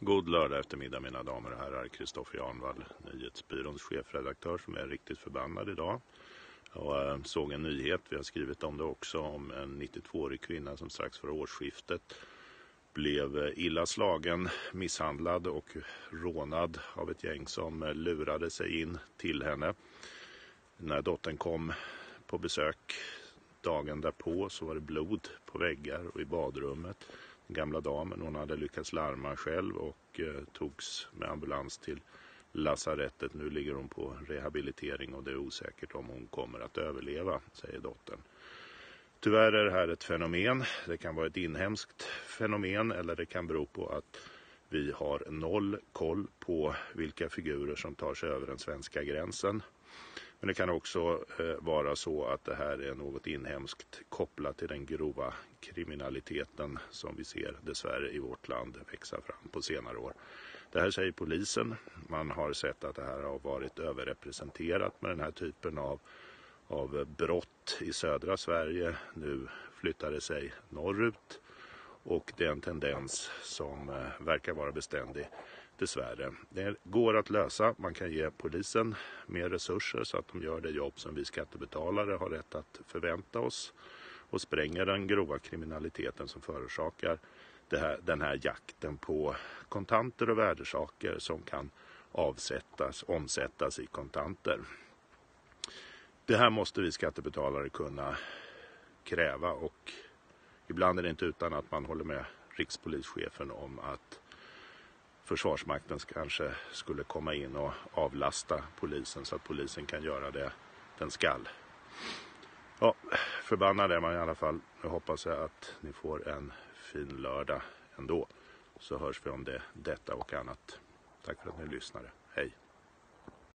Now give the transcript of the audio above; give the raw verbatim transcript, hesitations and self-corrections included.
God lördag eftermiddag mina damer och herrar. Kristoffer Janvall, nyhetsbyråns chefredaktör, som är riktigt förbannad idag. Jag såg en nyhet, vi har skrivit om det också, om en nittiotvåårig kvinna som strax före årsskiftet blev illa slagen, misshandlad och rånad av ett gäng som lurade sig in till henne. När dottern kom på besök dagen därpå så var det blod på väggar och i badrummet. Den gamla damen, hon hade lyckats larma själv och eh, togs med ambulans till lasarettet. Nu ligger hon på rehabilitering och det är osäkert om hon kommer att överleva, säger dottern. Tyvärr är det här ett fenomen. Det kan vara ett inhemskt fenomen eller det kan bero på att vi har noll koll på vilka figurer som tar sig över den svenska gränsen. Men det kan också eh, vara så att det här är något inhemskt kopplat till den grova kriminaliteten som vi ser dessvärre i vårt land växa fram på senare år. Det här säger polisen. Man har sett att det här har varit överrepresenterat med den här typen av, av brott i södra Sverige. Nu flyttar det sig norrut och det är en tendens som eh, verkar vara beständig. Dessvärre. Det går att lösa. Man kan ge polisen mer resurser så att de gör det jobb som vi skattebetalare har rätt att förvänta oss och spränger den grova kriminaliteten som förorsakar det här, den här jakten på kontanter och värdesaker som kan avsättas, omsättas i kontanter. Det här måste vi skattebetalare kunna kräva och ibland är det inte utan att man håller med rikspolischefen om att Försvarsmakten kanske skulle komma in och avlasta polisen så att polisen kan göra det den skall. Ja, förbannad är man i alla fall. Nu hoppas jag att ni får en fin lördag ändå. Så hörs vi om det, detta och annat. Tack för att ni lyssnade. Hej!